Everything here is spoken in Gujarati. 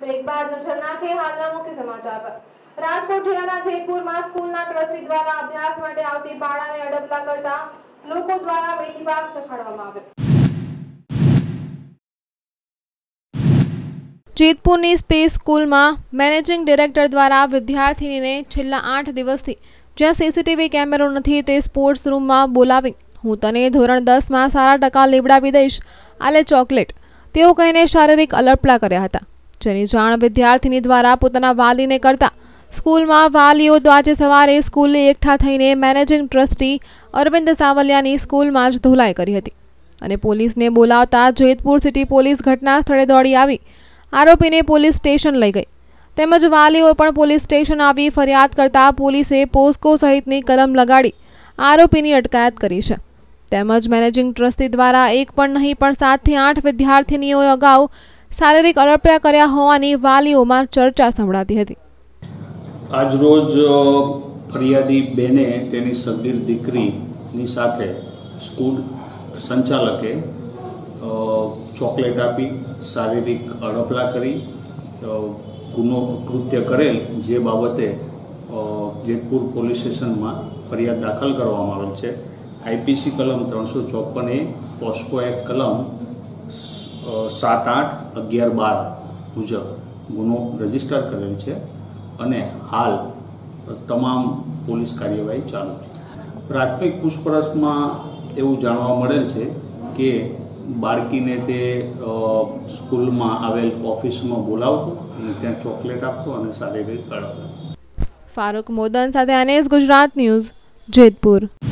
ब्रेक बाद नजर नाखे हालना मुख्य समाचार पर। राजकोट जिल्लाના જેતપુરમાં સ્કૂલના ટ્રસ્ટી દ્વારા અભ્યાસ માટે આવતી બાળાને અડપલા કરતા લોકો દ્વારા મેથી પાક ચખાડવામાં આવ્યો। જેતપુરની સ્પેસ સ્કૂલમાં મેનેજિંગ ડિરેક્ટર દ્વારા વિદ્યાર્થીનીને છેલ્લા 8 દિવસથી જ્યાં સીસીટીવી કેમેરો નથી તે સ્પોર્ટ્સ રૂમમાં બોલાવી હું તને ધોરણ 10 માં સારા ટકા લેવડાવી દઈશ આલે ચોકલેટ તેઓ કહીને શારીરિક અલપલા કર્યા હતા, જેની જાણ વિદ્યાર્થીની દ્વારા પોતાના વાલીને કરતા સ્કૂલમાં વાલીઓ આજે સવારે સ્કૂલે એકઠા થઈને મેનેજિંગ ટ્રસ્ટી અરવિંદ સાવલિયાની સ્કૂલમાં જ ધોલાઈ કરી હતી અને પોલીસને બોલાવતા જેતપુર સિટી પોલીસ ઘટના સ્થળે દોડી આવી આરોપીને પોલીસ સ્ટેશન લઈ ગઈ તેમજ વાલીઓ પણ પોલીસ સ્ટેશન આવી ફરિયાદ કરતા પોલીસે પોસ્કો સહિતની કલમ લગાડી આરોપીની અટકાયત કરી છે તેમજ મેનેજિંગ ટ્રસ્ટી દ્વારા એક પણ નહીં પણ 7 થી 8 વિદ્યાર્થીનીઓએ અગાઉ શારીરિક અલપલા કર્યા હોવાની વાલીઓમાં ચર્ચા સંભળાતી હતી। આજ રોજ ફરિયાદી બેને તેની સગીર દીકરીની સાથે સ્કૂલ સંચાલકે ચોકલેટ આપી શારીરિક અડપલા કરી ગુનો કૃત્ય કરેલ જે બાબતે જેતપુર પોલીસ સ્ટેશનમાં ફરિયાદ દાખલ કરવામાં આવેલ છે। આઈપીસી કલમ 354A પોસ્કો એક્ટ કલમ 7, 8, 11, 12 મુજબ ગુનો રજીસ્ટર કરેલ છે અને હાલ તમામ પોલીસ કાર્યવાહી ચાલુ છે। પ્રાથમિક પૂછપરછમાં એવું જાણવા મળેલ છે કે બાળકીને તે સ્કૂલમાં આવેલ ઓફિસમાં બોલાવતો અને ત્યાં ચોકલેટ આપતો અને શારીરિક અડપલા। ફારૂક મોદન સાથે અનેસ ગુજરાત ન્યૂઝ જેતપુર।